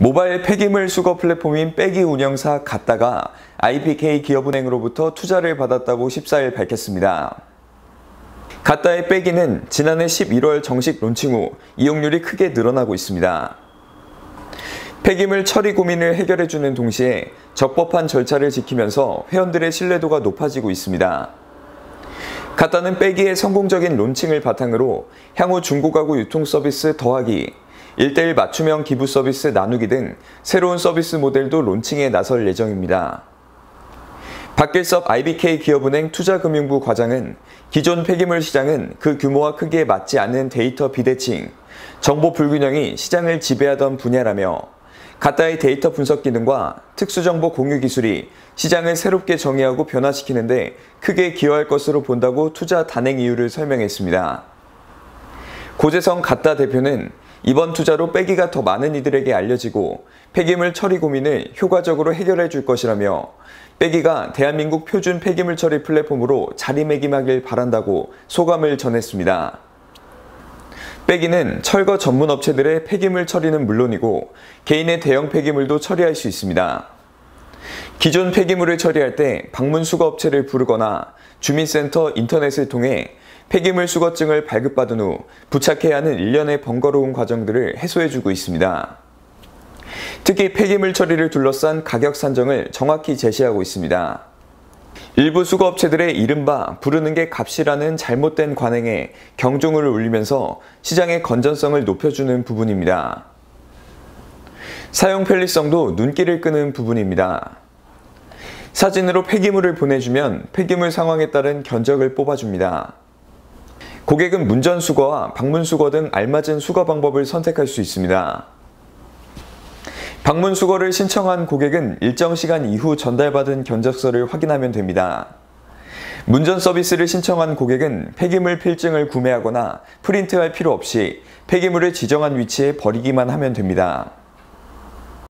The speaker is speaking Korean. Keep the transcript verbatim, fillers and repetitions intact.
모바일 폐기물 수거 플랫폼인 빼기 운영사 가따가 아이피케이 기업은행으로부터 투자를 받았다고 십사일 밝혔습니다. 가따의 빼기는 지난해 십일월 정식 론칭 후 이용률이 크게 늘어나고 있습니다. 폐기물 처리 고민을 해결해주는 동시에 적법한 절차를 지키면서 회원들의 신뢰도가 높아지고 있습니다. 가따는 빼기의 성공적인 론칭을 바탕으로 향후 중고가구 유통 서비스 더하기, 일대일 맞춤형 기부 서비스 나누기 등 새로운 서비스 모델도 론칭에 나설 예정입니다. 박길섭 아이비케이 기업은행 투자금융부 과장은 기존 폐기물 시장은 그 규모와 크기에 맞지 않는 데이터 비대칭, 정보 불균형이 시장을 지배하던 분야라며 가따의 데이터 분석 기능과 특수정보 공유 기술이 시장을 새롭게 정의하고 변화시키는 데 크게 기여할 것으로 본다고 투자 단행 이유를 설명했습니다. 고재성 가따 대표는 이번 투자로 빼기가 더 많은 이들에게 알려지고 폐기물 처리 고민을 효과적으로 해결해 줄 것이라며 빼기가 대한민국 표준 폐기물 처리 플랫폼으로 자리매김하길 바란다고 소감을 전했습니다. 빼기는 철거 전문 업체들의 폐기물 처리는 물론이고 개인의 대형 폐기물도 처리할 수 있습니다. 기존 폐기물을 처리할 때 방문 수거 업체를 부르거나 주민센터 인터넷을 통해 폐기물 수거증을 발급받은 후 부착해야 하는 일련의 번거로운 과정들을 해소해주고 있습니다. 특히 폐기물 처리를 둘러싼 가격 산정을 정확히 제시하고 있습니다. 일부 수거업체들의 이른바 부르는 게 값이라는 잘못된 관행에 경종을 울리면서 시장의 건전성을 높여주는 부분입니다. 사용 편리성도 눈길을 끄는 부분입니다. 사진으로 폐기물을 보내주면 폐기물 상황에 따른 견적을 뽑아줍니다. 고객은 문전 수거와 방문 수거 등 알맞은 수거 방법을 선택할 수 있습니다. 방문 수거를 신청한 고객은 일정 시간 이후 전달받은 견적서를 확인하면 됩니다. 문전 서비스를 신청한 고객은 폐기물 필증을 구매하거나 프린트할 필요 없이 폐기물을 지정한 위치에 버리기만 하면 됩니다.